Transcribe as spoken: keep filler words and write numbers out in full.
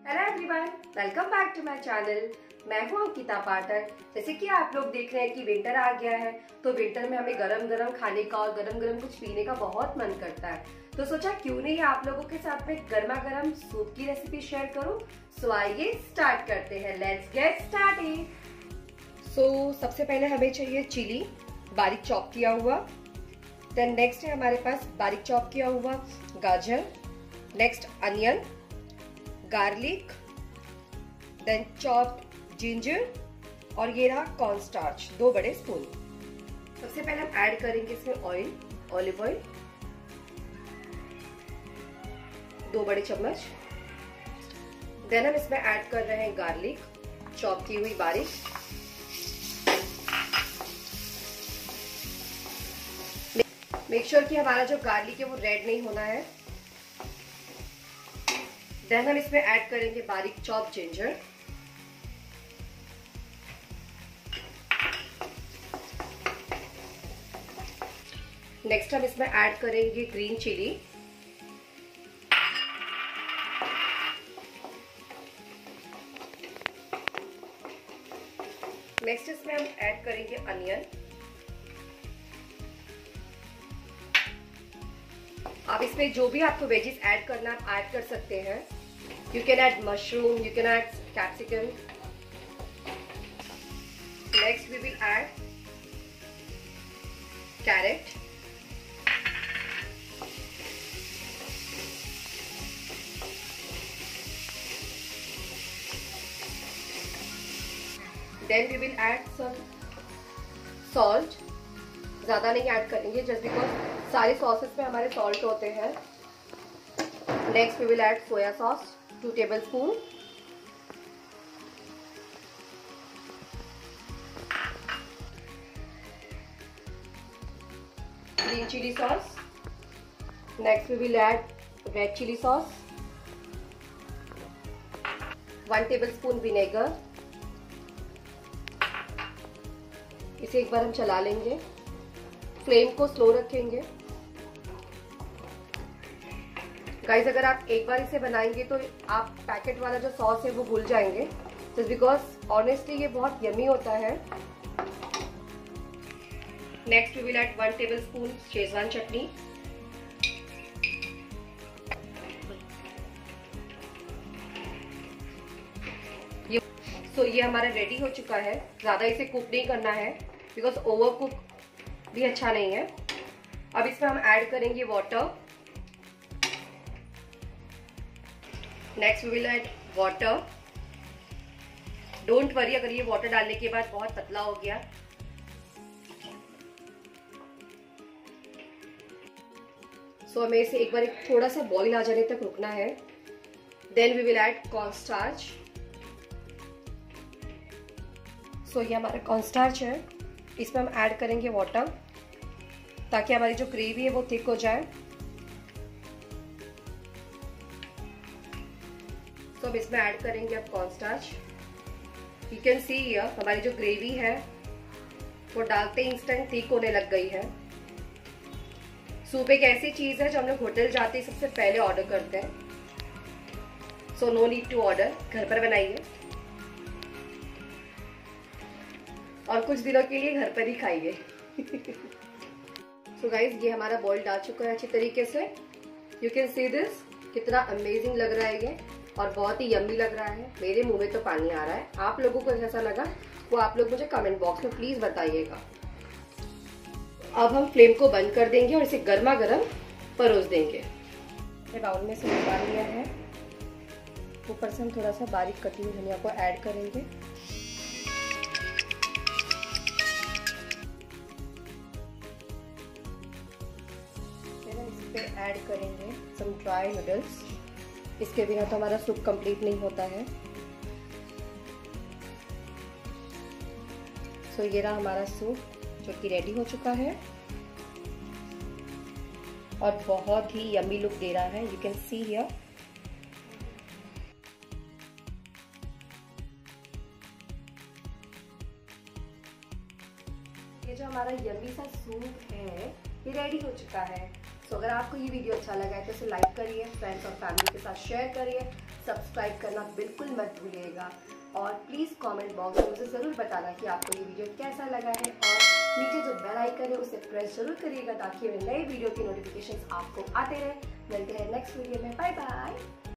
Hello everyone, welcome back to my channel. मैं हूं अंकिता पाठक। जैसे कि आप लोग देख रहे हैं कि विंटर आ गया है, तो विंटर में हमें गरम गरम खाने का और गरम गरम कुछ पीने का बहुत मन करता है। तो सोचा क्यों नहीं आप लोगों के साथ में गर्मा गर्म सूप की रेसिपी शेयर करूं। सो आइए स्टार्ट करते हैं। Let's get started. सो सबसे पहले हमें चाहिए चिली बारीक चॉप किया हुआ। देन नेक्स्ट है हमारे पास बारीक चॉप किया हुआ गाजर, next onion, garlic, then chopped ginger और ये रहा कॉर्न स्टार्च दो बड़े स्पून। सबसे पहले हम ऐड करेंगे इसमें ऑयल, ऑलिव ऑयल दो बड़े चम्मच। देन हम इसमें ऐड कर रहे हैं गार्लिक चॉप की हुई बारीक। मेक श्योर कि हमारा जो गार्लिक है वो रेड नहीं होना है। देन हम इसमें ऐड करेंगे बारीक चॉप जिंजर, नेक्स्ट हम इसमें ऐड करेंगे ग्रीन चिली, नेक्स्ट इसमें हम ऐड करेंगे अनियन। आप इसमें जो भी आपको वेजिस ऐड करना आप ऐड कर सकते हैं। You can add mushroom, you can add capsicum. Next we will add carrot, then we will add some salt. ज्यादा नहीं ऐड करेंगे जस्ट बिकॉज सारे सॉसेस में हमारे सॉल्ट होते हैं। Next we will add soya sauce two tablespoon, green chilli sauce, next we will add red chilli sauce, one tablespoon vinegar. इसे एक बार हम चला लेंगे, फ्लेम को स्लो रखेंगे। गाइस अगर आप एक बार इसे बनाएंगे तो आप पैकेट वाला जो सॉस है वो भूल जाएंगे, जस्ट बिकॉज ऑनेस्टली ये बहुत यमी होता है। Next we will add one tablespoon Schezwan chutney, ये सो so ये हमारा रेडी हो चुका है। ज्यादा इसे कुक नहीं करना है बिकॉज ओवर कुक भी अच्छा नहीं है। अब इसमें हम ऐड करेंगे water. Next we will add water. Don't worry अगर ये वाटर डालने के बाद बहुत पतला हो गया। सो so, हमें इसे एक बार एक थोड़ा सा बॉईल आ जाने तक रुकना है। Then we will add cornstarch. So ये हमारा कॉर्न स्टार्च है, इसमें हम ऐड करेंगे वाटर ताकि हमारी जो ग्रेवी है वो थिक हो जाए। तो अब इसमें ऐड करेंगे अब cornstarch. You can see here हमारी जो ग्रेवी है वो डालते ही इंस्टेंट थिक होने लग गई है। सूप एक ऐसी चीज है जो हम लोग होटल जाते ही सबसे पहले ऑर्डर करते हैं। So no need to order, घर पर बनाइए और कुछ दिनों के लिए घर पर ही खाइए। सो गाइज ये हमारा बॉइल्ड आ चुका है अच्छी तरीके से। यू कैन सी दिस, कितना अमेजिंग लग रहा है ये और बहुत ही यम्मी लग रहा है। मेरे मुंह में तो पानी आ रहा है। आप लोगों को कैसा लगा वो आप लोग मुझे कमेंट बॉक्स में प्लीज बताइएगा। अब हम फ्लेम को बंद कर देंगे और इसे गर्मा गर्म परोस देंगे। बाउल में से निकाल लिया है। ऊपर से हम थोड़ा सा बारीक कटी हुई धनिया को ऐड करेंगे। ऐड करेंगे सम ड्राई नूडल्स। इसके बिना तो हमारा सूप कंप्लीट नहीं होता है। सो so, ये रहा हमारा सूप जो कि रेडी हो चुका है और बहुत ही यम्मी लुक दे रहा है। You can see here. ये जो हमारा यम्मी सा सूप है ये रेडी हो चुका है। सो so, अगर आपको ये वीडियो अच्छा लगा है तो इसे लाइक करिए, फ्रेंड्स और फैमिली के साथ शेयर करिए, सब्सक्राइब करना बिल्कुल मत भूलिएगा। और प्लीज़ कमेंट बॉक्स में मुझे ज़रूर बताना कि आपको ये वीडियो कैसा लगा है, और नीचे जो बेल आइकन है उसे प्रेस जरूर करिएगा ताकि मेरे नए वीडियो के नोटिफिकेशंस आपको आते रहे। मिलते हैं नेक्स्ट वीडियो में। Bye bye.